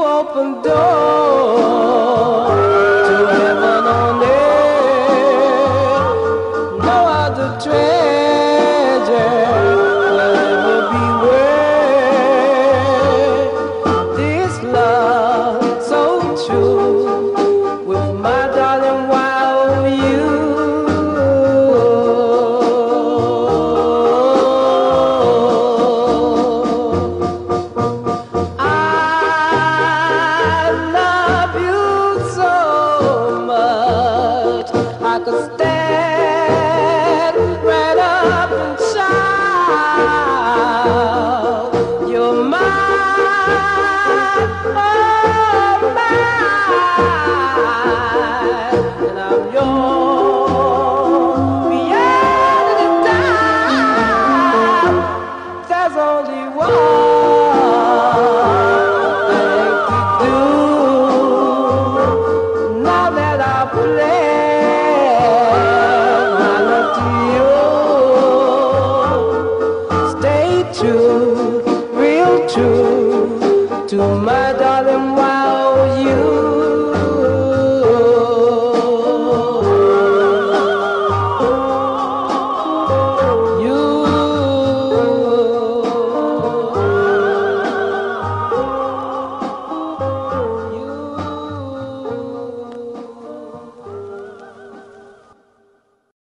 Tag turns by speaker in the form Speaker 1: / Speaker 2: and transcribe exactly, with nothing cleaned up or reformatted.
Speaker 1: open door to heaven on earth. No other treasure will ever be worth this love so true. With my darling, while you, I love you so much. I could stand right up and shout, you're mine, oh mine, and I'm yours beyond the time. There's only one thing to do now that I've pledged my love to you. Stay true, real true to my darling, while you